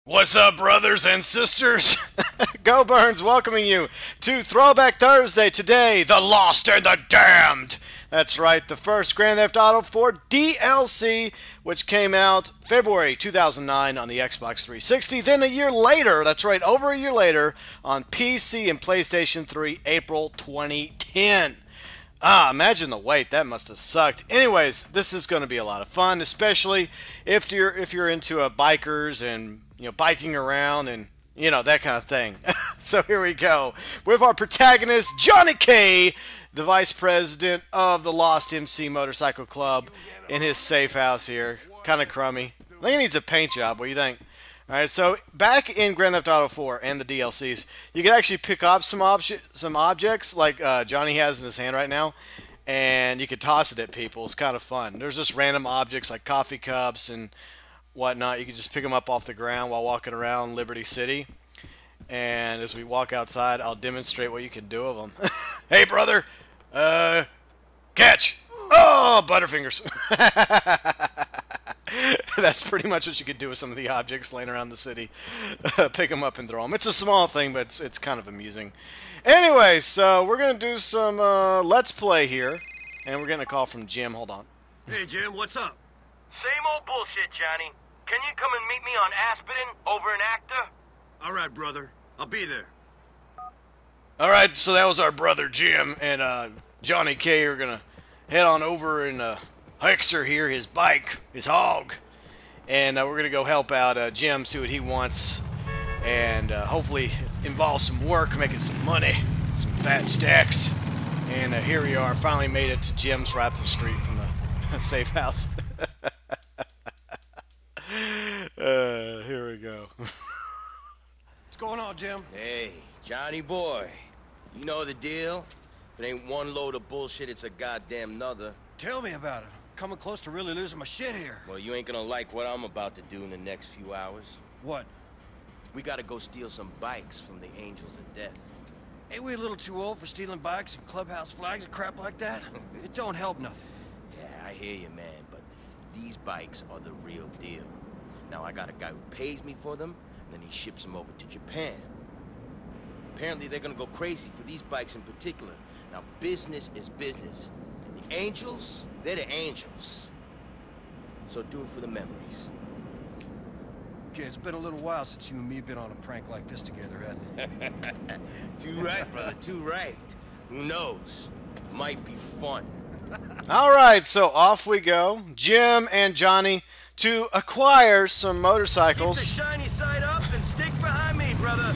What's up, brothers and sisters? Go Burns welcoming you to Throwback Thursday. Today, The Lost and the Damned. That's right, the first Grand Theft Auto 4 DLC, which came out February 2009 on the Xbox 360. Then a year later, that's right, over a year later, on PC and PlayStation 3, April 2010. Imagine the wait. That must have sucked. Anyways, this is going to be a lot of fun, especially if you're into bikers and biking around and that kind of thing. So here we go with our protagonist Johnny K, the vice president of the Lost MC Motorcycle Club, in his safe house here. Kind of crummy. I think he needs a paint job. What do you think? Alright, so back in Grand Theft Auto 4 and the DLCs, you can actually pick up some objects like Johnny has in his hand right now, and you could toss it at people. It's kind of fun. There's just random objects like coffee cups and whatnot. You can just pick them up off the ground while walking around Liberty City. And as we walk outside, I'll demonstrate what you can do with them. Hey, brother! Catch! Oh, Butterfingers! That's pretty much what you could do with some of the objects laying around the city. Pick them up and throw them. It's a small thing, but it's kind of amusing. Anyway, so we're going to do some Let's Play here. And we're getting a call from Jim. Hold on. Hey, Jim, what's up? Same old bullshit, Johnny. Can you come and meet me on Aspidin over in Acta? All right, brother. I'll be there. Alright, so that was our brother Jim. And Johnny K are going to head on over and Hexter here, his bike, his hog. And we're going to go help out Jim, see what he wants. And hopefully it involves some work, making some money, some fat stacks. And here we are, finally made it to Jim's right up the street from the safe house. Here we go. What's going on, Jim? Hey, Johnny boy. You know the deal? If it ain't one load of bullshit, it's a goddamn nother. Tell me about it. Coming close to really losing my shit here. Well, you ain't gonna like what I'm about to do in the next few hours. What? We gotta go steal some bikes from the Angels of Death. Ain't we a little too old for stealing bikes and clubhouse flags and crap like that? It don't help nothing. Yeah, I hear you, man, but these bikes are the real deal. Now, I got a guy who pays me for them, and then he ships them over to Japan. Apparently, they're gonna go crazy for these bikes in particular. Now, business is business. And the Angels, they're the Angels. So do it for the memories. Okay, it's been a little while since you and me have been on a prank like this together, hasn't it? Too right, brother, too right. Who knows? Might be fun. Alright, so off we go. Jim and Johnny to acquire some motorcycles. Keep the shiny side up and stick behind me, brother.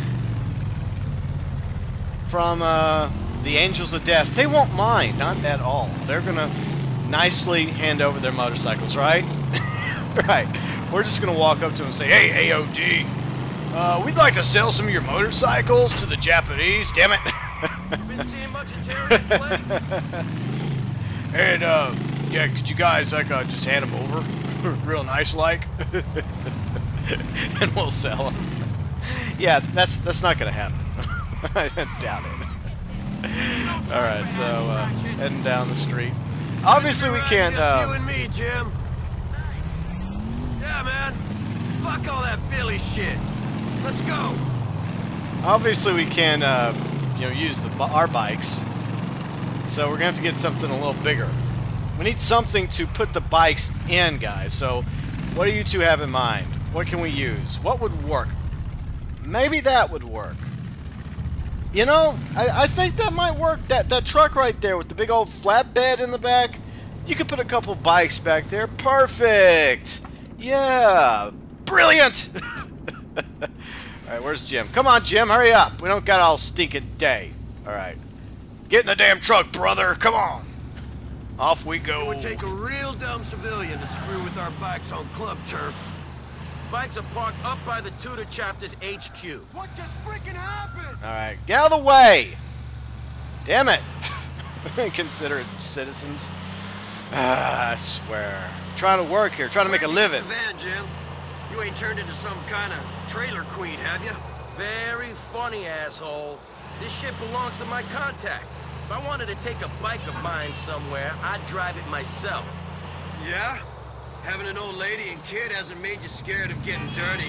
From the Angels of Death. They won't mind, not at all. They're gonna nicely hand over their motorcycles, right? Right. We're just gonna walk up to them and say, "Hey, AOD, we'd like to sell some of your motorcycles to the Japanese. Damn it!" Been seeing much of Terry play? And yeah, could you guys just hand them over, real nice like, and we'll sell them. Yeah, that's not gonna happen. I doubt it. All right, so heading down the street. Obviously, we can't. Just you and me, Jim. Yeah, man. Fuck all that Billy shit. Let's go. Obviously, we can't, use our bikes. So we're gonna have to get something a little bigger. We need something to put the bikes in, guys. So, what do you two have in mind? What can we use? What would work? Maybe that would work. You know, I think that might work. That truck right there with the big old flatbed in the back, you could put a couple bikes back there. Perfect! Yeah! Brilliant! Alright, where's Jim? Come on, Jim, hurry up. We don't got all stinking day. Alright. Get in the damn truck, brother. Come on. Off we go. It would take a real dumb civilian to screw with our bikes on club turf. Bikes are parked up by the Tudor chapter's HQ. What just freaking happened? Alright, get out of the way! Damn it! Inconsiderate citizens. I swear. Trying to work here, trying to make a living. The van, Jim. You ain't turned into some kind of trailer queen, have you? Very funny, asshole. This shit belongs to my contact. If I wanted to take a bike of mine somewhere, I'd drive it myself. Yeah? Having an old lady and kid hasn't made you scared of getting dirty.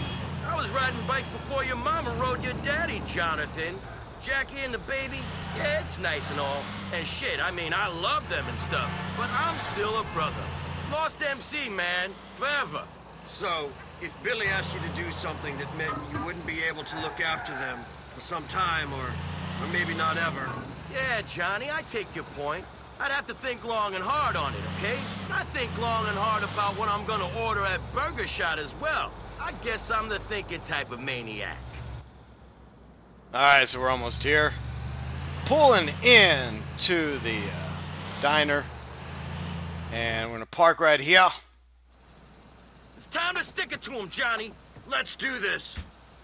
I was riding bikes before your mama rode your daddy, Jonathan. Jackie and the baby, yeah, it's nice and all. And shit, I mean, I love them and stuff. But I'm still a brother. Lost MC, man. Forever. So, if Billy asked you to do something that meant you wouldn't be able to look after them for some time, or maybe not ever. Yeah, Johnny, I take your point. I'd have to think long and hard on it, okay? I think long and hard about what I'm gonna order at Burger Shot as well. I guess I'm the thinking type of maniac. Alright, so we're almost here. Pulling in to the diner. And we're gonna park right here. It's time to stick it to him, Johnny. Let's do this.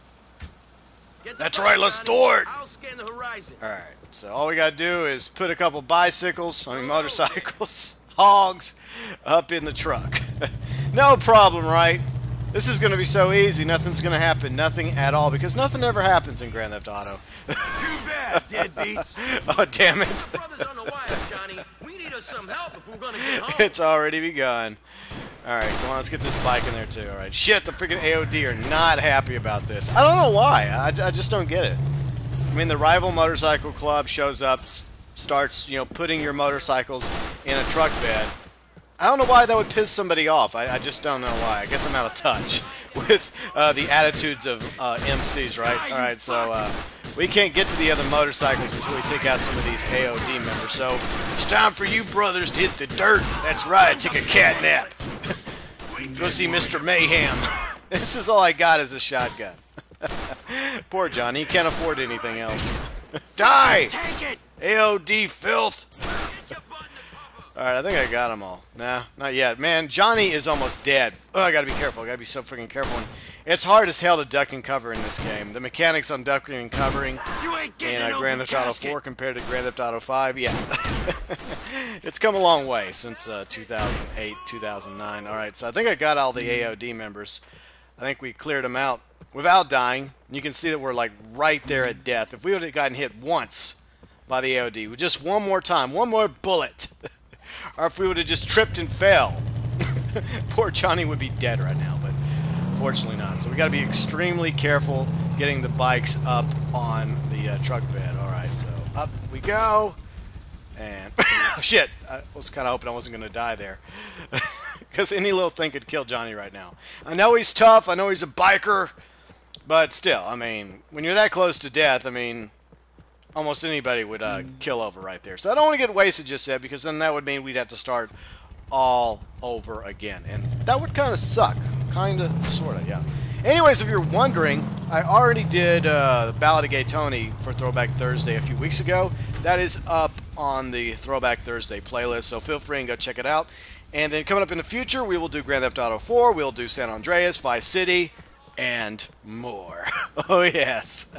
Get the That's bike, right, let's Johnny. do it. I'll scan the horizon. Alright, so all we gotta do is put a couple bicycles, motorcycles, hogs, up in the truck. No problem, right? This is gonna be so easy, nothing's gonna happen, nothing at all, because nothing ever happens in Grand Theft Auto. Too bad, deadbeats. Oh, damn it. The brothers on the wire, Johnny. We need us some help if we're gonna get home. It's already begun. Alright, come on, let's get this bike in there too. Alright, shit, the freaking AOD are not happy about this. I don't know why, I just don't get it. I mean, the rival motorcycle club shows up, starts, you know, putting your motorcycles in a truck bed. I don't know why that would piss somebody off. I just don't know why. I guess I'm out of touch with the attitudes of MCs, right? Alright, so we can't get to the other motorcycles until we take out some of these AOD members. So it's time for you brothers to hit the dirt. That's right, take a cat nap. Go see Mr. Mayhem. This is all I got is a shotgun. Poor Johnny, he can't afford anything else. Die! Take it! AOD filth! Alright, I think I got them all. Nah, not yet. Man, Johnny is almost dead. Oh, I gotta be careful. I gotta be so freaking careful. And it's hard as hell to duck and cover in this game. The mechanics on ducking and covering in Grand Theft Auto 4 compared to Grand Theft Auto 5, yeah. It's come a long way since 2008, 2009. Alright, so I think I got all the AOD members. I think we cleared them out without dying. You can see that we're like right there at death. If we would have gotten hit once by the AOD, with just one more time, one more bullet, or if we would have just tripped and fell, poor Johnny would be dead right now, but fortunately not. So we got to be extremely careful getting the bikes up on the truck bed. Alright, so up we go. And, shit, I was kind of hoping I wasn't going to die there. Because any little thing could kill Johnny right now. I know he's tough, I know he's a biker, but still, I mean, when you're that close to death, I mean, almost anybody would kill over right there. So I don't want to get wasted just yet, because then that would mean we'd have to start all over again. And that would kind of suck. Kind of, sort of, yeah. Anyways, if you're wondering, I already did the Ballad of Gay Tony for Throwback Thursday a few weeks ago. That is up on the Throwback Thursday playlist, so feel free and go check it out. And then coming up in the future, we will do Grand Theft Auto 4, we'll do San Andreas, Vice City, and more. Oh, yes.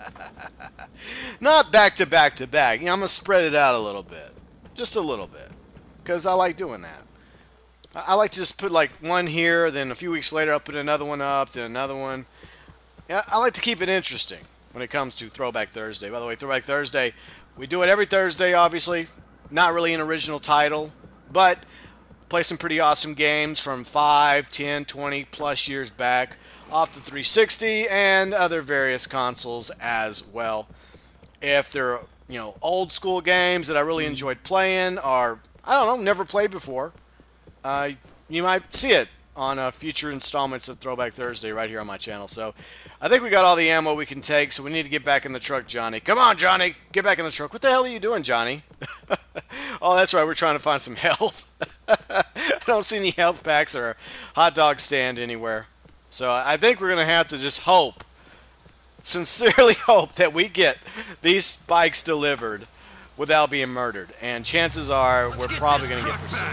Not back to back to back. You know, I'm going to spread it out a little bit. Just a little bit. Because I like doing that. I like to just put like one here, then a few weeks later I'll put another one up, then another one. Yeah, I like to keep it interesting when it comes to Throwback Thursday. By the way, Throwback Thursday, we do it every Thursday, obviously. Not really an original title, but play some pretty awesome games from 5, 10, 20 plus years back off the 360 and other various consoles as well. If they're, you know, old school games that I really enjoyed playing or, I don't know, never played before, you might see it on future installments of Throwback Thursday right here on my channel. So I think we got all the ammo we can take, so we need to get back in the truck, Johnny. Come on, Johnny, get back in the truck. What the hell are you doing, Johnny? Oh, that's right, we're trying to find some health. I don't see any health packs or a hot dog stand anywhere. So I think we're going to have to just hope, sincerely hope, that we get these bikes delivered without being murdered. And chances are we're probably going to get pursued.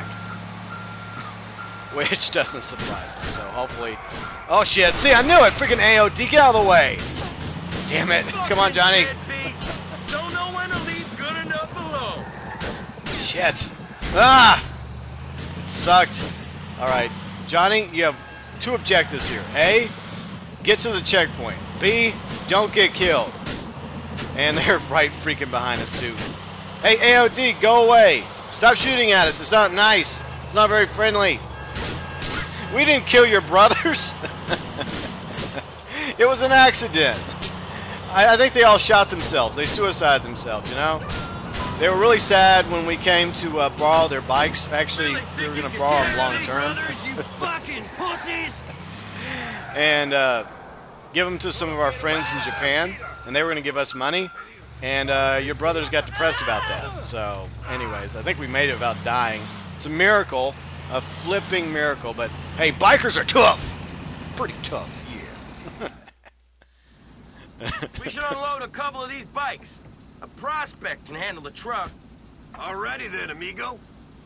Which doesn't surprise me, so hopefully... Oh shit, see, I knew it! Freaking AOD, get out of the way! Damn it, come on, Johnny! Don't know when to leave good enough alone. Shit! Ah! It sucked. Alright, Johnny, you have two objectives here. A, get to the checkpoint. B, don't get killed. And they're right freaking behind us, too. Hey, AOD, go away! Stop shooting at us, it's not nice. It's not very friendly. We didn't kill your brothers. It was an accident. I think they all shot themselves. They suicided themselves, you know? They were really sad when we came to borrow their bikes. Actually, we were going to borrow them long term. You fucking pussies! And give them to some of our friends in Japan. And they were going to give us money. And your brothers got depressed about that. So, anyways, I think we made it without dying. It's a miracle. A flipping miracle. But, hey, bikers are tough. Pretty tough, yeah. We should unload a couple of these bikes. A prospect can handle the truck. Alrighty then, amigo.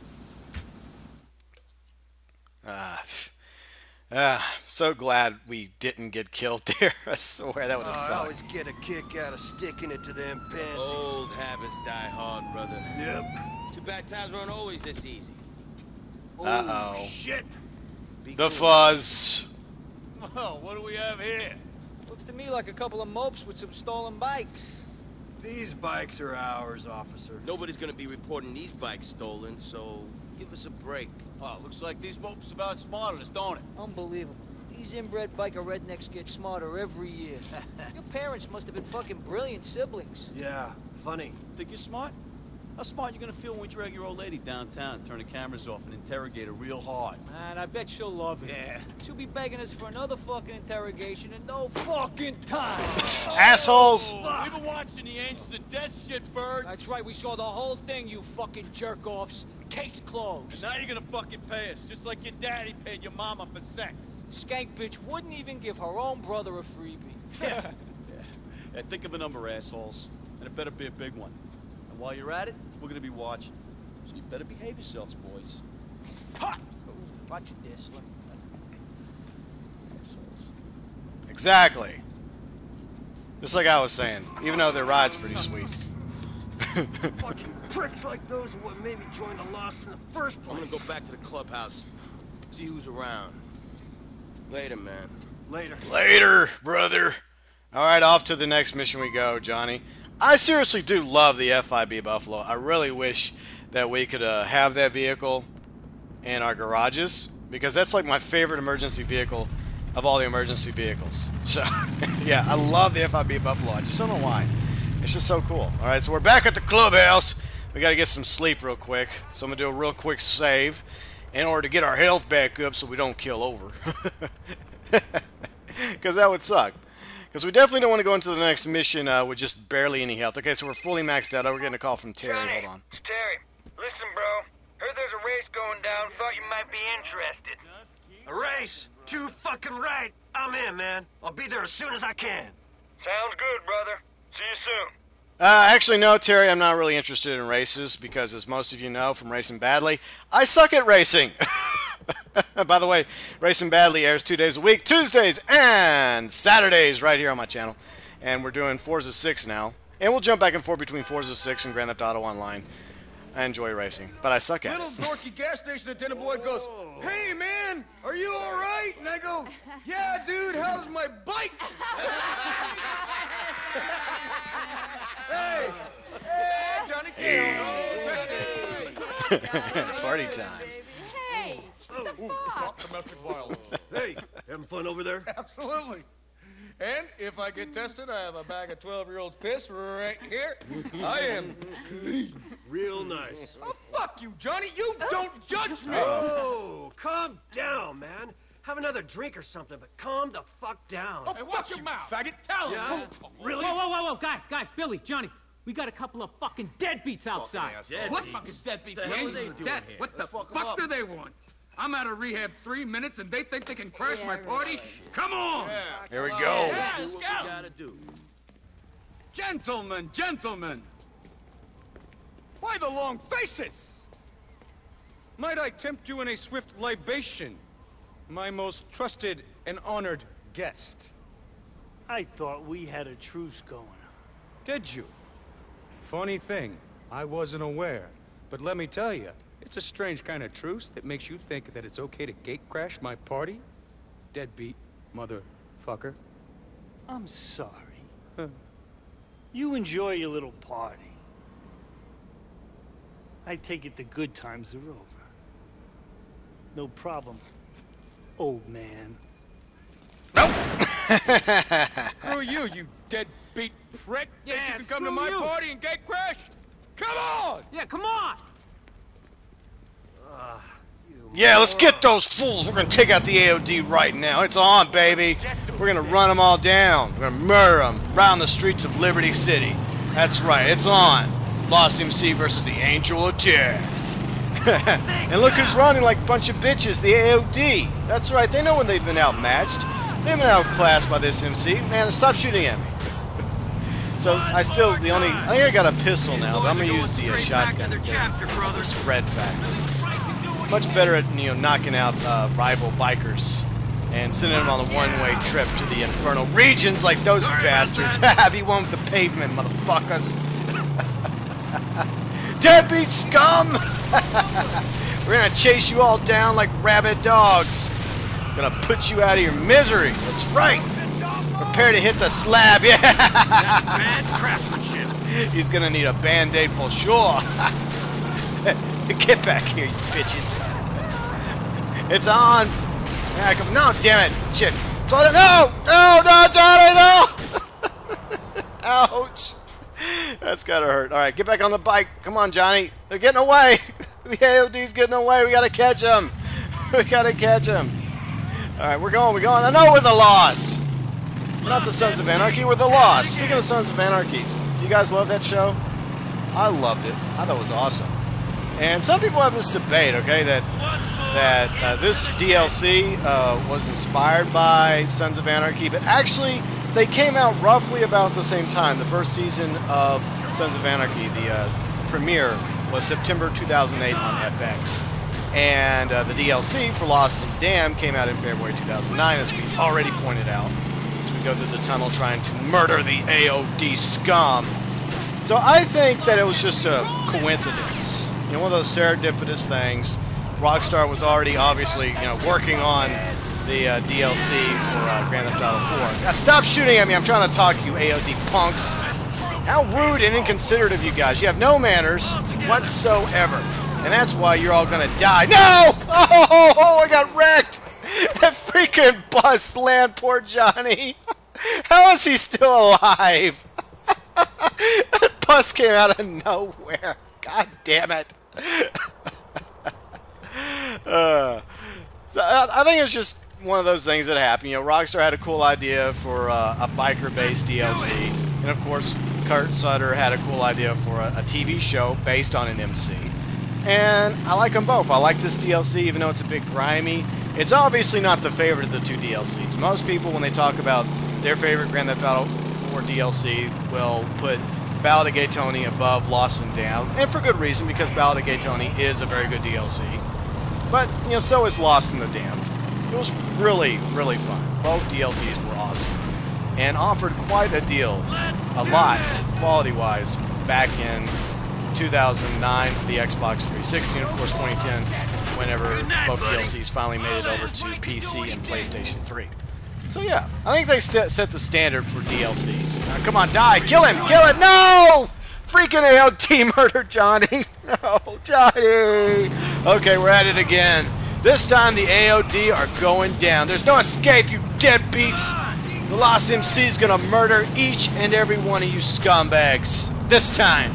So glad we didn't get killed there. I swear that would have I sucked. always get a kick out of sticking it to them pansies. Old habits die hard, brother. Yep. Too bad times weren't always this easy. Uh-oh. Shit. The fuzz. Oh, what do we have here? Looks to me like a couple of mopes with some stolen bikes. These bikes are ours, officer. Nobody's gonna be reporting these bikes stolen, so give us a break. Oh, looks like these mopes have outsmarted us, don't it? Unbelievable. These inbred biker rednecks get smarter every year. Your parents must have been fucking brilliant siblings. Yeah, funny. Think you're smart? How smart you gonna feel when we drag your old lady downtown, turn the cameras off, and interrogate her real hard? Man, I bet she'll love it. Yeah. She'll be begging us for another fucking interrogation in no fucking time. Assholes. Oh, we've been watching the Angels of Death shit, birds. That's right, we saw the whole thing, you fucking jerk-offs. Case closed. And now you're gonna fucking pay us, just like your daddy paid your mama for sex. Skank bitch wouldn't even give her own brother a freebie. Yeah, think of a number, assholes. And it better be a big one. And while you're at it, we're gonna be watching. So you better behave yourselves, boys. Ha! Watch it there, Slim. Assholes. Exactly. Just like I was saying, even though their ride's pretty sweet. Fucking pricks like those are what made me join the Lost in the first I'm gonna place. go back to the clubhouse, see who's around. Later, man. Later. Later, brother. All right, off to the next mission we go, Johnny. I seriously do love the FIB Buffalo. I really wish that we could have that vehicle in our garages, because that's like my favorite emergency vehicle of all the emergency vehicles. So, yeah, I love the FIB Buffalo. I just don't know why. It's just so cool. All right, so we're back at the clubhouse. We got to get some sleep real quick. So I'm going to do a real quick save in order to get our health back up so we don't kill over. Because that would suck. Because we definitely don't want to go into the next mission with just barely any health. Okay, so we're fully maxed out. Oh, we're getting a call from Terry. Johnny, Hold on. it's Terry. Listen, bro. Heard there's a race going down. Thought you might be interested. A race? Too fucking right. I'm in, man. I'll be there as soon as I can. Sounds good, brother. See you soon. Actually, no, Terry, I'm not really interested in races because, as most of you know from Racing Badly, I suck at racing. By the way, Racing Badly airs 2 days a week, Tuesdays and Saturdays, right here on my channel. And we're doing Forza 6 now. And we'll jump back and forth between Forza 6 and Grand Theft Auto Online. I enjoy racing, but I suck at it. Little dorky gas station attendant boy goes, "Hey man, are you all right?" And I go, "Yeah, dude, how's my bike?" Hey, Johnny Party time. Hey, what the fuck? Domestic violence. Hey, having fun over there? Absolutely. And if I get tested, I have a bag of 12-year-old's piss right here. I am clean. Real nice. Oh, fuck you, Johnny. You don't judge me. Oh, calm down, man. Have another drink or something, but calm the fuck down. Hey, watch your mouth, faggot. Tell him. Yeah? Really? Whoa, guys, Billy, Johnny, we got a couple of fucking deadbeats outside. What fucking deadbeats? The hell are they doing here? What the Let's fuck 'em fuck up. do they want? I'm out of rehab 3 minutes and they think they can crash my party? Come on! Here we go. Yeah, Do let's what go! we gotta do. Gentlemen! Why the long faces? Might I tempt you in a swift libation, my most trusted and honored guest? I thought we had a truce going. Did you? Funny thing, I wasn't aware. But let me tell you, it's a strange kind of truce that makes you think that it's okay to gate crash my party? Deadbeat motherfucker. I'm sorry. You enjoy your little party. I take it the good times are over. No problem, old man. Nope. Screw you, you deadbeat prick. Yeah, Think you can come to screw my you. party and gate crash? Come on! Yeah, come on! Yeah, let's get those fools. We're gonna take out the AOD right now. It's on, baby. We're gonna run them all down. We're gonna murder them right on the streets of Liberty City. That's right, it's on. Lost MC versus the Angel of Death. And look who's running like a bunch of bitches, the AOD. That's right, they know when they've been outmatched. They've been outclassed by this MC. Man, stop shooting at me. So I think I got a pistol now, but I'm gonna use the shotgun because the spread factor. Much better at knocking out rival bikers and sending them on a one-way trip to the infernal regions like those bastards. Be one with the pavement, motherfuckers. Deadbeat scum! We're gonna chase you all down like rabid dogs. Gonna put you out of your misery. That's right. Prepare to hit the slab. Yeah. That's bad craftsmanship. He's gonna need a band-aid for sure. Get back here, you bitches. It's on. Yeah, come, no, damn it. Shit. Slow down. No, Johnny, no. Ouch. That's gotta hurt. All right, get back on the bike. Come on, Johnny. They're getting away. The AOD's getting away. We gotta catch them. We gotta catch them. All right, we're going. I know we're the Lost. We're not the Sons of Anarchy. We're the Lost. Speaking of Sons of Anarchy, you guys love that show? I loved it. I thought it was awesome. And some people have this debate, okay, that this DLC was inspired by Sons of Anarchy, but actually they came out roughly about the same time. The first season of Sons of Anarchy, the premiere, was September 2008 on FX. And the DLC for Lost and Damned came out in February 2009, as we already pointed out, as we go through the tunnel trying to murder the AOD scum. So I think that it was just a coincidence. You know, one of those serendipitous things. Rockstar was already obviously, working on the DLC for Grand Theft Auto 4. Now stop shooting at me. I'm trying to talk to you, AOD punks. How rude and inconsiderate of you guys. You have no manners whatsoever. And that's why you're all gonna die. No! Oh, I got wrecked! That freaking bus landed poor Johnny. How is he still alive? That bus came out of nowhere. God damn it. So I think it's just one of those things that happened. Rockstar had a cool idea for a biker-based DLC, and of course, Kurt Sutter had a cool idea for a TV show based on an MC. And I like them both. I like this DLC, even though it's a bit grimy. It's obviously not the favorite of the two DLCs. Most people, when they talk about their favorite Grand Theft Auto 4 DLC, will put Ballad of Gay Tony above Lost and Damned, and for good reason, because Ballad of Gay Tony is a very good DLC. But, so is Lost and the Damned. It was really, really fun. Both DLCs were awesome, and offered quite a deal, a lot, quality-wise, back in 2009 for the Xbox 360, and of course 2010, whenever both DLCs finally made it over to PC and PlayStation 3. So yeah, I think they set the standard for DLCs. Come on, die! Kill him! Kill it! No! Freaking AOD murdered Johnny! No, Johnny! Okay, we're at it again. This time the AOD are going down. There's no escape, you deadbeats! The Lost MC's gonna murder each and every one of you scumbags. This time.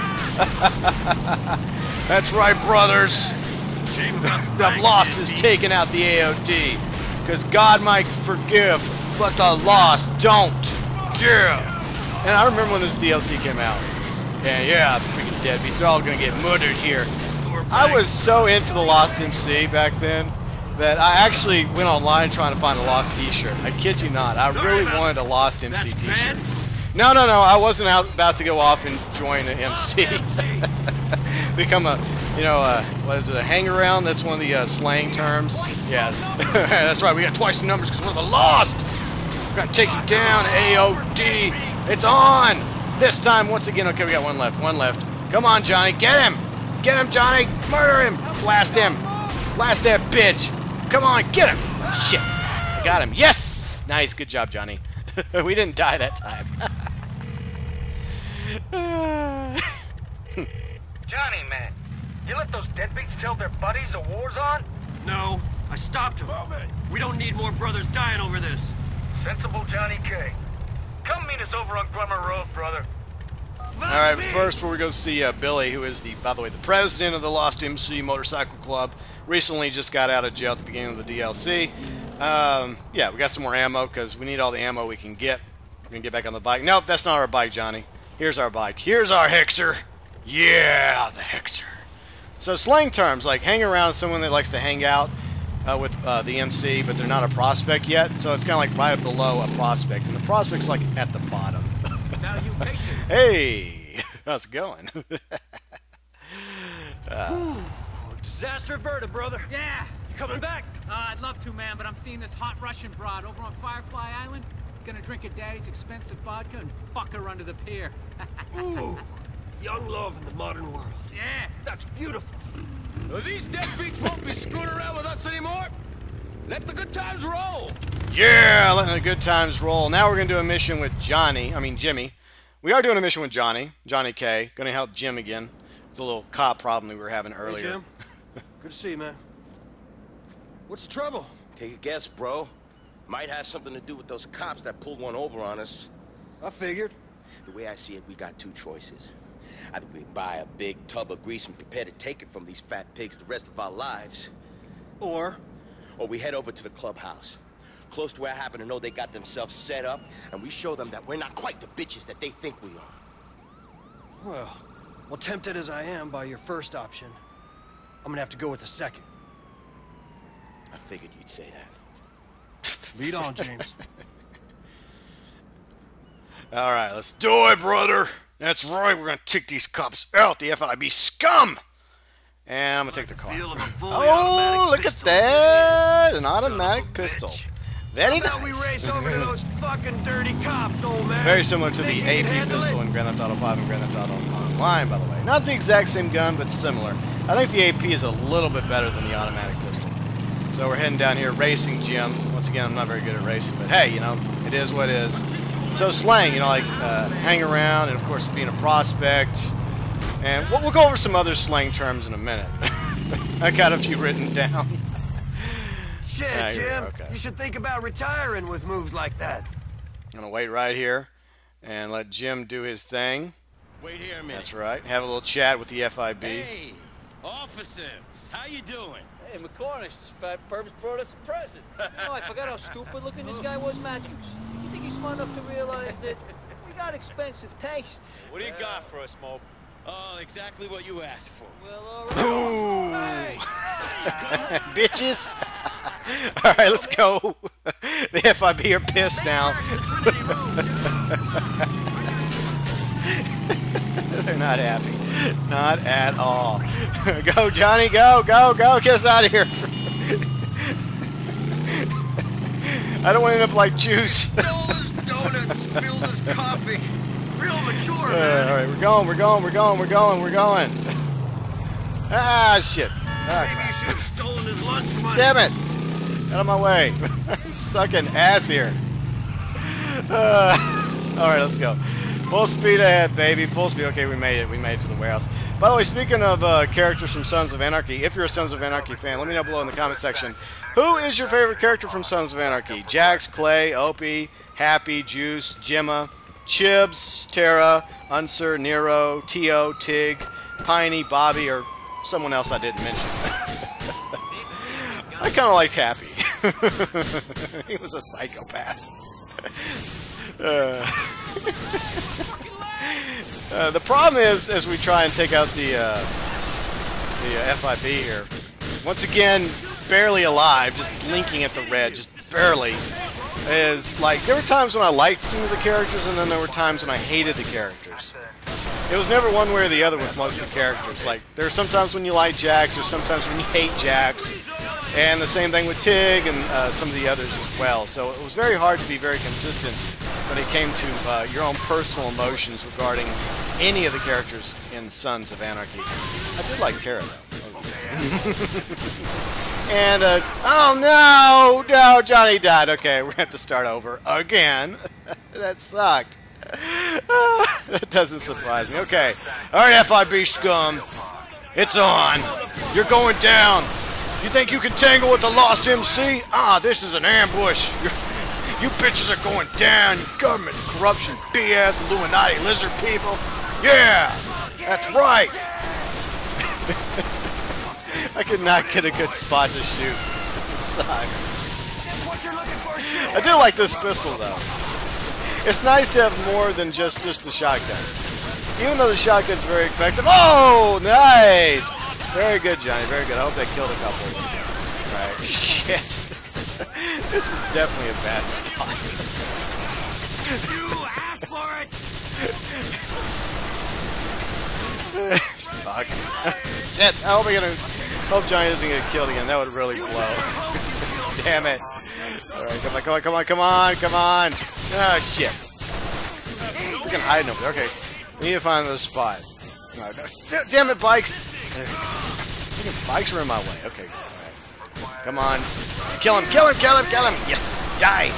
That's right, brothers. The Lost has taken out the AOD. Because God might forgive, but the Lost don't. Yeah. And I remember when this DLC came out. And yeah, freaking deadbeats, they're all going to get murdered here. I was so into the Lost MC back then that I actually went online trying to find a Lost t-shirt. I kid you not. I really wanted a Lost MC t-shirt. No. I wasn't about to go off and join the MC. Become a, what is it, a hang-around? That's one of the slang terms. Yeah, that's right. We got twice the numbers because we're the Lost. We're going to take you down, AOD. It's on. This time, once again, okay, we got one left. Come on, Johnny. Get him. Get him, Johnny. Murder him. Blast him. Blast that bitch. Come on, get him. Shit. I got him. Yes. Nice. Good job, Johnny. We didn't die that time. Johnny, man, you let those deadbeats tell their buddies the war's on? No, I stopped them. We don't need more brothers dying over this. Sensible Johnny K. Come meet us over on Grummer Road, brother. Alright, but first, before we go see Billy, who is, by the way, the president of the Lost MC Motorcycle Club, recently just got out of jail at the beginning of the DLC. Yeah, we got some more ammo, because we need all the ammo we can get. We're going to get back on the bike. Nope, that's not our bike, Johnny. Here's our bike. Here's our Hexer. Yeah, the Hexer. So slang terms, like hang around someone that likes to hang out with the MC, but they're not a prospect yet. So it's kind of like right below a prospect. And the prospect's like at the bottom. Salutation. Hey, how's it going? Disaster averted, brother. Yeah. You coming back? I'd love to, man, but I'm seeing this hot Russian broad over on Firefly Island. Gonna drink her daddy's expensive vodka and fuck her under the pier. Ooh, young love in the modern world. Yeah. That's beautiful. Well, these deadbeats won't be screwing around with us anymore. Let the good times roll. Yeah, letting the good times roll. Now we're going to do a mission with Jimmy. We are doing a mission with Johnny K. Going to help Jim again with the little cop problem we were having earlier. Hey, Jim. Good to see you, man. What's the trouble? Take a guess, bro. Might have something to do with those cops that pulled one over on us. I figured. The way I see it, we got two choices. Either we buy a big tub of grease and prepare to take it from these fat pigs the rest of our lives. Or we head over to the clubhouse. Close to where I happen to know they got themselves set up, and we show them that we're not quite the bitches that they think we are. Well, tempted as I am by your first option, I'm gonna have to go with the second. I figured you'd say that. Lead on, James. All right, let's do it, brother. That's right, we're going to kick these cops out, the FIB scum. And I'm going to take the car. Oh, look at that. An automatic pistol. Very nice. We race over to those fucking dirty cops, old man. Very similar to the AP pistol in Grand Theft Auto 5 and Grand Theft Auto Online, by the way. Not the exact same gun, but similar. I think the AP is a little bit better than the automatic pistol. So we're heading down here, racing Jim. Once again, I'm not very good at racing, but hey, you know, it is what it is. So slang, you know, like hang around, and of course being a prospect. And we'll go over some other slang terms in a minute. I got a few written down. Shit, Jim, okay. You should think about retiring with moves like that. I'm going to wait right here and let Jim do his thing. Wait here a minute. That's right. Have a little chat with the FIB. Hey, officers, how you doing? Hey, McCormick, this fat purpose brought us a present. Oh, I forgot how stupid looking this guy was, Matthews. You think he's smart enough to realize that we got expensive tastes? What do you got for us, Mob? Oh, exactly what you asked for. Well, all right. Bitches. All right, let's go. The FIB are pissed now. They're not happy. Not at all. Go, Johnny, go, go, go. Get us out of here. I don't want to end up like Juice. Stole his donuts, spilled his coffee. Real mature, man. All right, we're going. Ah, shit. Maybe you should have stolen his lunch money. Damn it. Out of my way. I'm sucking ass here. All right, let's go. Full speed ahead, baby. Full speed. Okay, we made it. We made it to the warehouse. By the way, speaking of characters from Sons of Anarchy, if you're a Sons of Anarchy fan, let me know below in the comment section. Who is your favorite character from Sons of Anarchy? Jax, Clay, Opie, Happy, Juice, Gemma, Chibs, Tara, Unser, Nero, Tio, Tig, Piney, Bobby, or someone else I didn't mention. I kind of liked Happy. He was a psychopath. The problem is, as we try and take out the FIB here, once again, barely alive, just blinking at the red, just barely, is like, there were times when I liked some of the characters, and then there were times when I hated the characters. It was never one way or the other with most of the characters. Like, there are sometimes when you like Jax, there's sometimes when you hate Jax, and the same thing with Tig and some of the others as well. So it was very hard to be very consistent when it came to your own personal emotions regarding any of the characters in Sons of Anarchy. I did like Tara, though. And, oh no, Johnny died. Okay, we're going to have to start over again. That sucked. That doesn't surprise me. Okay, alright, FIB scum. It's on. You're going down. You think you can tangle with the Lost MC? Ah, this is an ambush. You bitches are going down, you government corruption, BS, Illuminati, lizard people. Yeah, that's right. I could not get a good spot to shoot. This sucks. I do like this pistol though. It's nice to have more than just the shotgun. Even though the shotgun's very effective. Oh, nice! Very good, Johnny. Very good. I hope they killed a couple of them. Right. Shit. This is definitely a bad spot. You asked for it! Fuck. Shit. I hope Johnny doesn't get killed again. That would really blow. Damn it. Alright, come on. Ah, shit. Freaking hiding over there. Okay. We need to find another spot. No. Damn it, bikes! Freaking bikes are in my way. Okay. Alright. Come on. Kill him! Yes! Die!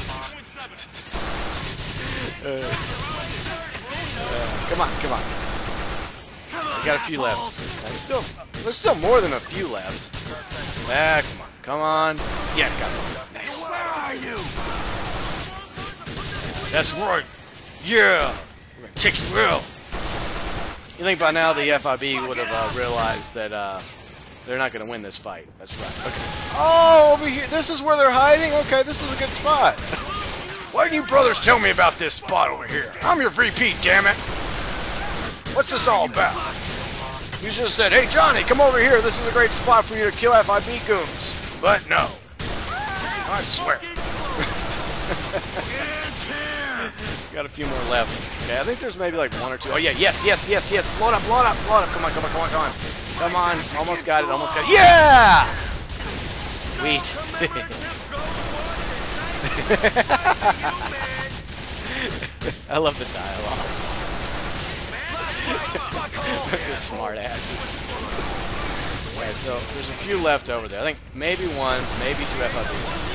Come on. We got a few left. There's still more than a few left. Ah, come on. Yeah, got it. Nice. Where are you? That's right. Yeah. We're gonna take you real. You think by now the FIB would have realized that they're not going to win this fight. That's right. Okay. Oh, over here. This is where they're hiding? Okay, this is a good spot. Why didn't you brothers tell me about this spot over here? I'm your VP, damn it. What's this all about? You should have said, hey, Johnny, come over here. This is a great spot for you to kill FIB goons. But no. I swear. Got a few more left. Okay, I think there's maybe like one or two. Oh, yeah, yes. Blow it up. Come on. Come on. Almost got it. Yeah! Sweet. I love the dialogue. Bunch of smart asses. Alright, so there's a few left over there. I think maybe one, maybe two FIB ones.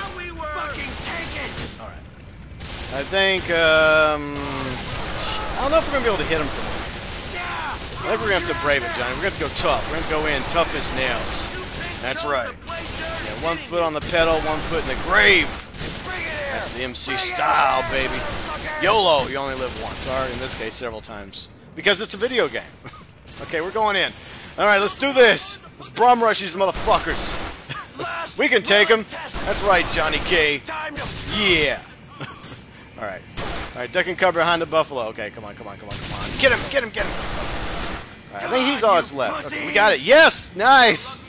Alright. I think, I don't know if we're going to be able to hit him from there. I think we're going to have to brave it, Johnny. We're going to have to go tough. We're going to go in tough as nails. That's right. Yeah, 1 foot on the pedal, 1 foot in the grave. That's the MC style, baby. YOLO, you only live once. Or in this case, several times. Because it's a video game. Okay, we're going in. Alright, let's do this. Let's brum rush these motherfuckers. We can take them. That's right, Johnny K. Yeah. Alright. Alright, duck and cover behind the buffalo. Okay, come on. Get him. Alright, I think he's all that's left. Okay, we got it. Yes! Nice!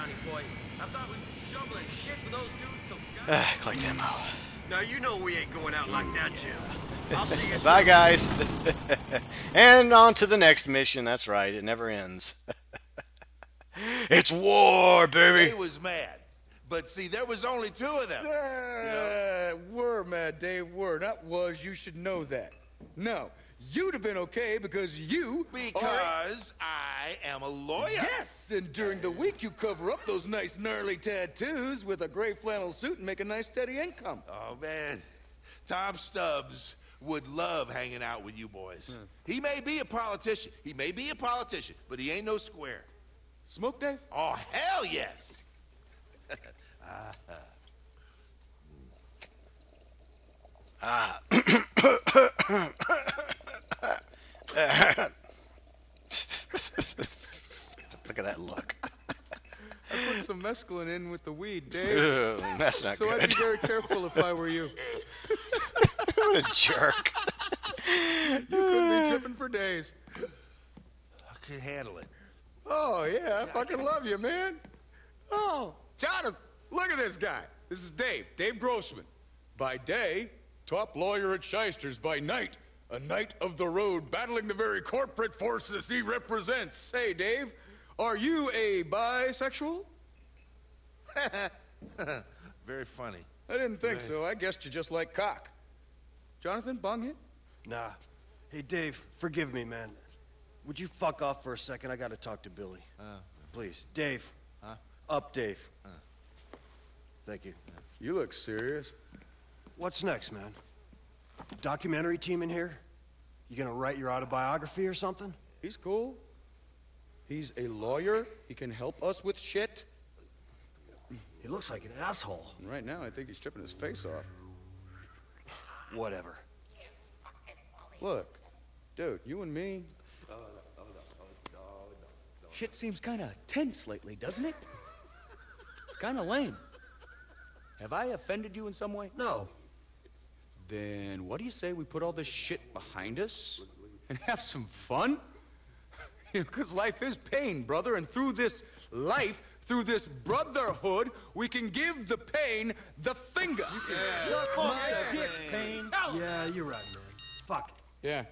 Collect ammo. Now you know we ain't going out like that, Jim. I'll see you soon. Bye, guys. And on to the next mission. That's right. It never ends. It's war, baby. They was mad. But see, there was only 2 of them. Were mad, Dave. Were. Not was. You should know that. No. You'd have been okay because you... Because I am a lawyer. Yes, and during the week you cover up those nice gnarly tattoos with a gray flannel suit and make a nice steady income. Oh, man. Tom Stubbs would love hanging out with you boys. He may be a politician, but he ain't no square. Smoke, Dave? Oh, hell yes. Look at that look. I put some mescaline in with the weed, Dave. Ugh, that's not so good. I'd be very careful if I were you. What a jerk. You could be tripping for days. I could handle it. Oh, yeah, I fucking love you, man. Oh, Jonathan, look at this guy. This is Dave Grossman. By day, top lawyer at Shysters. By night, a knight of the road battling the very corporate forces he represents. Hey, Dave, are you a bisexual? Very funny. I didn't think so. I guessed you just like cock. Jonathan, bong hit? Nah. Hey, Dave, forgive me, man. Would you fuck off for a second? I gotta talk to Billy. Please. Dave. Huh? Up, Dave. Thank you. You look serious. What's next, man? Documentary team in here? You gonna write your autobiography or something? He's cool. He's a lawyer. He can help us with shit. He looks like an asshole. And right now, I think he's stripping his face off. Whatever. Look, dude, you and me. Shit seems kind of tense lately, doesn't it? It's kind of lame. Have I offended you in some way? No. Then what do you say we put all this shit behind us and have some fun? Because life is pain, brother, and through this life, through this brotherhood, we can give the pain the finger. Suck my dick, Pain. Yeah, you're right, man. Fuck it. Yeah.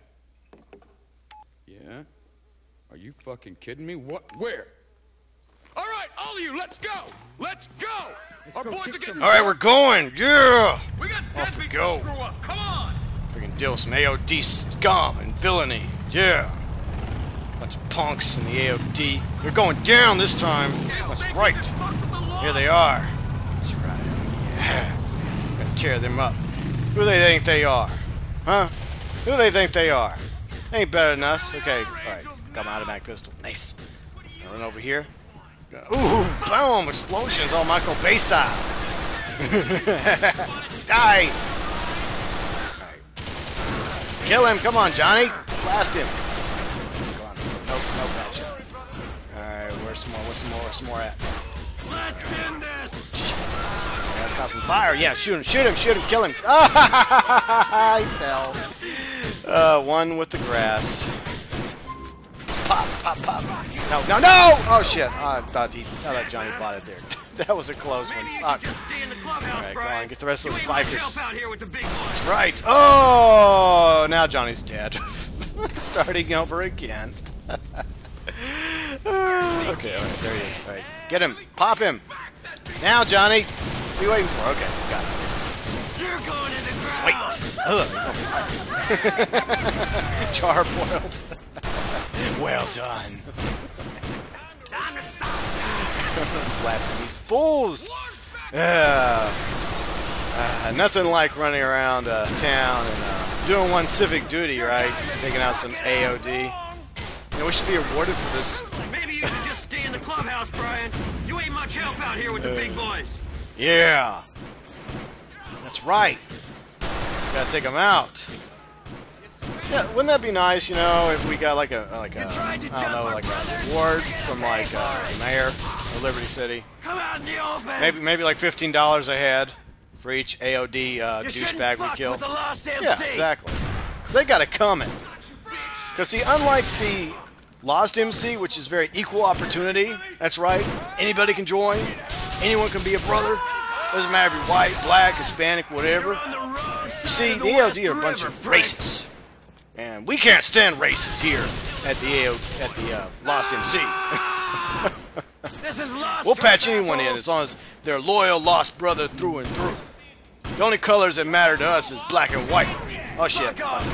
Yeah? Are you fucking kidding me? What? Where? All right, all of you, let's go! Let's go! Our boys are getting... All right, we're going. Yeah. We got Off we deadbeat go. to screw up. Come on. Freaking deal with some AOD scum and villainy. Yeah. Bunch of punks in the AOD. They're going down this time. That's right. Here they are. That's right. Yeah. Gonna tear them up. Who do they think they are? Huh? Who do they think they are? They ain't better than us. Okay. Alright. Got my automatic pistol. Nice. Run over here. Ooh, boom! Explosions, all Michael Bay style. Die! Right. Kill him, come on, Johnny. Blast him. Come on. Nope, gotcha. Alright, where's some more? Where's some more at? Let's end this! Gotta cause some fire. Yeah, shoot him, kill him. Ah, he fell. One with the grass. Pop, pop, pop. No, no, no! Oh shit! I thought Johnny bought it there. That was a close one. Fuck. Alright, come on, get the rest of those bikers. That's right. Oh, now Johnny's dead. Starting over again. Okay, alright, there he is. Alright, get him, pop him. Now, Johnny. What are you waiting for? Okay, got it. You're going in the ground. Sweet. Ugh, he's on fire. Char-boiled. Well done. Blasting these fools. Nothing like running around town and doing one civic duty, right? Taking out some AOD. You know, we should be awarded for this. Maybe you should just stay in the clubhouse, Brian. You ain't much help out here with the big boys. Yeah. That's right. Gotta take them out. Yeah, wouldn't that be nice, you know, if we got like a I don't know, like a reward from like the mayor of Liberty City? Come out in the open. Maybe like $15 a head for each AOD douchebag we kill. Yeah, exactly. Because they got it coming. Because see, unlike the Lost MC, which is very equal opportunity, that's right, anybody can join, anyone can be a brother. Doesn't matter if you're white, black, Hispanic, whatever. You see, the AOD are a bunch of racists. And we can't stand races here at the Lost MC. We'll patch anyone in as long as they're loyal Lost brother through and through. The only colors that matter to us is black and white. Oh shit!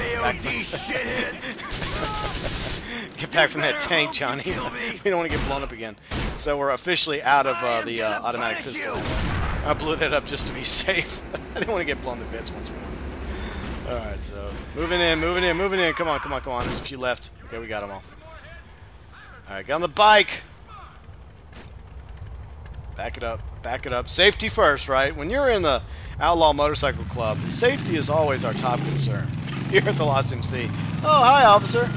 Get back from that tank, Johnny. We don't want to get blown up again. So we're officially out of the automatic pistol. I blew that up just to be safe. I didn't want to get blown to bits once more. Alright, so moving in. Come on. There's a few left. Okay, we got them all. Alright, get on the bike. Back it up. Safety first, right? When you're in the Outlaw Motorcycle Club, safety is always our top concern. Here at the Lost MC. Oh, hi, officer.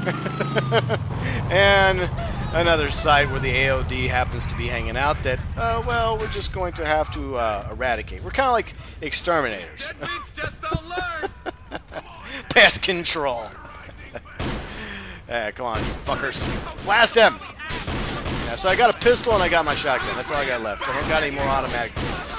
And another site where the AOD happens to be hanging out that, well, we're just going to have to eradicate. We're kind of like exterminators. Just don't learn. Pest control. Come on, you fuckers. Blast him! Yeah, so I got a pistol and I got my shotgun. That's all I got left. I don't got any more automatic guns.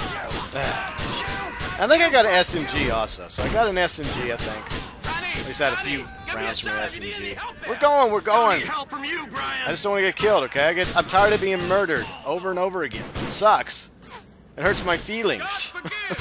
I think I got an SMG also. So I got an SMG, I think. At least I had a few rounds from an SMG. We're going. I just don't want to get killed, okay? I'm tired of being murdered over and over again. It sucks. It hurts my feelings.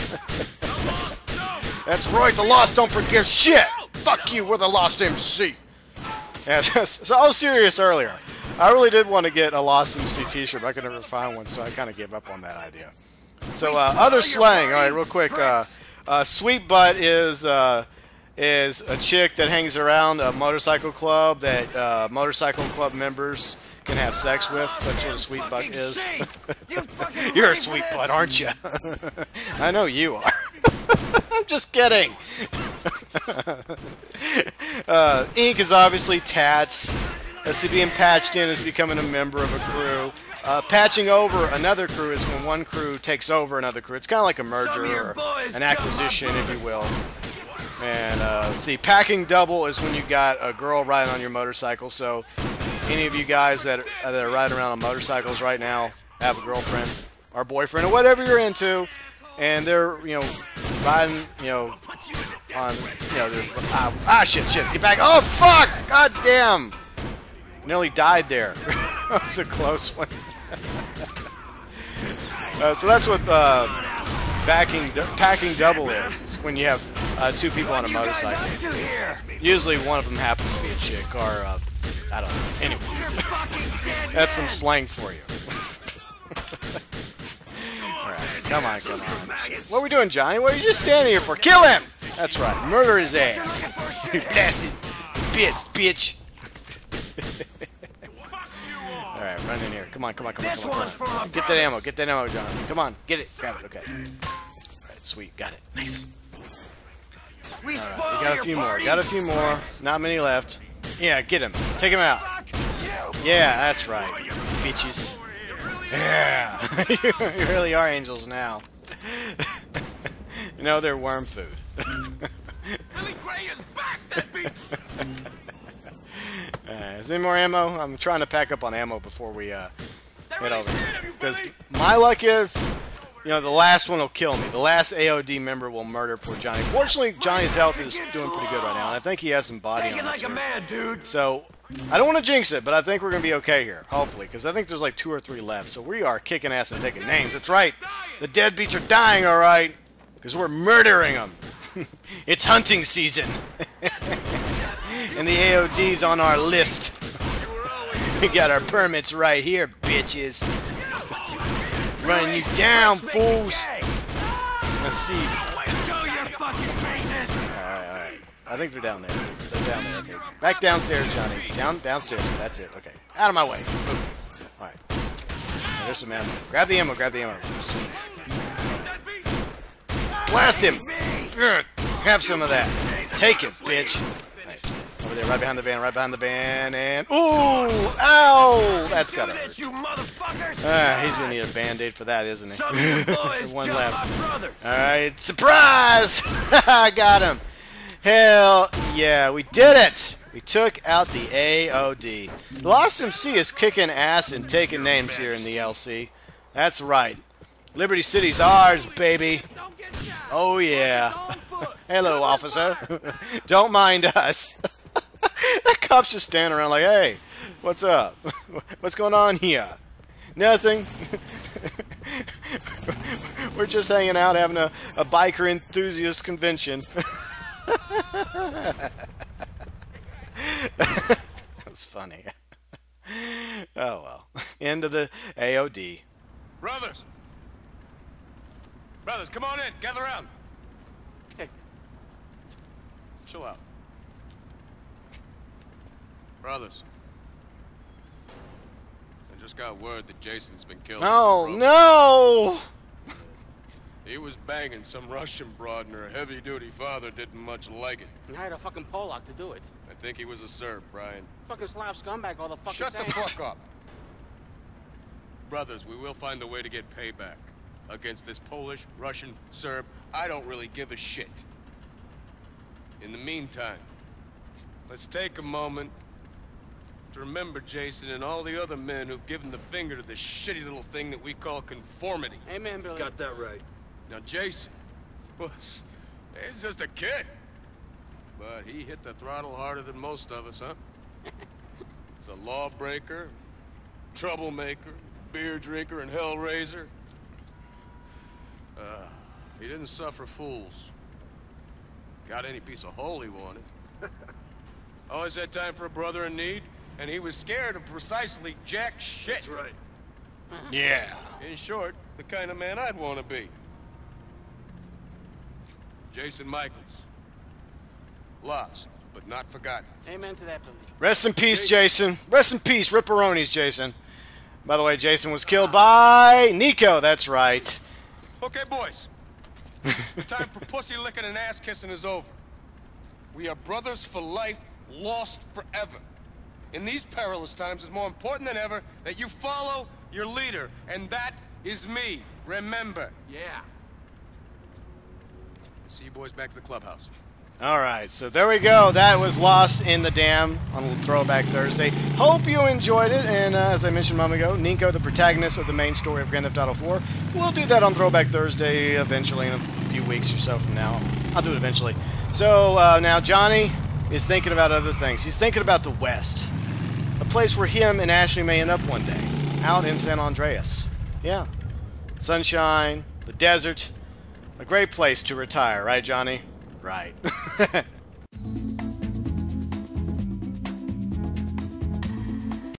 That's right, the Lost don't forget shit! Fuck you, we're the Lost MC! Yeah, so I was serious earlier. I really did want to get a Lost MC t-shirt, but I could never find one, so I kind of gave up on that idea. So, other slang, alright, real quick. Sweet butt is a chick that hangs around a motorcycle club that motorcycle club members can have sex with. That's what a sweet butt is. You're a sweet butt, aren't you? I know you are. I'm just kidding. Ink is obviously Tats. See, being patched in is becoming a member of a crew. Patching over another crew is when one crew takes over another crew. It's kind of like a merger or an acquisition, if you will. And see, packing double is when you got a girl riding on your motorcycle. So any of you guys that are riding around on motorcycles right now have a girlfriend or boyfriend or whatever you're into, and they're, you know, riding, you know, on, you know, shit, get back. Oh, fuck! God damn! Nearly died there. That was a close one. So that's what packing double is. It's when you have two people on a motorcycle. Usually one of them happens to be a chick or, I don't know. Anyways, that's some slang for you. Alright, come on. What are we doing, Johnny? What are you just standing here for? Kill him! That's right, murder his ass. You blasted bitch. Alright, run in here. Come on. Get that ammo, John. Come on, get it. Grab it, okay. Alright, sweet, got it. Nice. Alright, we got a few more. Not many left. Yeah, get him. Take him out. Yeah, that's right. Bitches. Yeah. You really are angels now. You know, they're worm food. Billy Gray is back, that beats! Is there any more ammo? I'm trying to pack up on ammo before we head over. Because my luck is, you know, the last one will kill me. The last AOD member will murder poor Johnny. Fortunately, Johnny's health is doing pretty good right now, and I think he has some body on him. Dude. So, I don't want to jinx it, but I think we're going to be okay here, hopefully, because I think there's like 2 or 3 left. So we are kicking ass and taking names. That's right. The deadbeats are dying, all right, because we're murdering them. It's hunting season. And the AOD's on our list. We got our permits right here, bitches. Running you down, fools. Let's see. Alright. I think they're down there. Okay. Back downstairs, Johnny. Downstairs. That's it. Okay. Out of my way. Alright. There's some ammo. Grab the ammo. Sweet. Blast him. Have some of that. Take it, bitch. Over there, right behind the van, and... Ooh! Ow! That's gotta hurt. He's gonna need a band-aid for that, isn't he? One left. Alright, surprise! I got him! Hell yeah, we did it! We took out the AOD. Lost MC is kicking ass and taking names here in the LC. That's right. Liberty City's ours, baby. Oh yeah. Hello, officer. Don't mind us. The cops just standing around like, hey, what's up? What's going on here? Nothing. We're just hanging out having a biker enthusiast convention. That's funny. Oh well. End of the AOD. Brothers, come on in. Gather around. Hey. Chill out. Brothers, I just got word that Jason's been killed. Oh, no! He was banging some Russian broad, and her heavy-duty father didn't much like it. And hired a fucking Polak to do it. I think he was a Serb, Brian. Fucking Slav scumbag all the fucking Shut the fuck up! Brothers, we will find a way to get payback against this Polish, Russian, Serb. I don't really give a shit. In the meantime, let's take a moment to remember Jason and all the other men who've given the finger to this shitty little thing that we call conformity. Amen, Billy. Got that right. Now, Jason he's just a kid. But he hit the throttle harder than most of us, huh? He's a lawbreaker, troublemaker, beer drinker, and hellraiser. He didn't suffer fools. Got any piece of hole he wanted. Always had time for a brother in need, and he was scared of precisely jack shit. That's right. Yeah. In short, the kind of man I'd want to be. Jason Michaels. Lost, but not forgotten. Amen to that, Billy. Rest in peace, Jason. Rest in peace, Ripperonis, Jason. By the way, Jason was killed by Nico, that's right. Okay, boys. The time for pussy licking and ass kissing is over. We are brothers for life, lost forever. In these perilous times, it's more important than ever that you follow your leader, and that is me. Remember. Yeah. See you boys back at the clubhouse. All right, so there we go. That was Lost in the Dam on Throwback Thursday. Hope you enjoyed it. And as I mentioned a moment ago, Niko, the protagonist of the main story of Grand Theft Auto 4, we'll do that on Throwback Thursday eventually in a few weeks or so from now. I'll do it eventually. So now Johnny is thinking about other things. He's thinking about the West, a place where him and Ashley may end up one day, out in San Andreas. Yeah, sunshine, the desert, a great place to retire, right, Johnny? Right.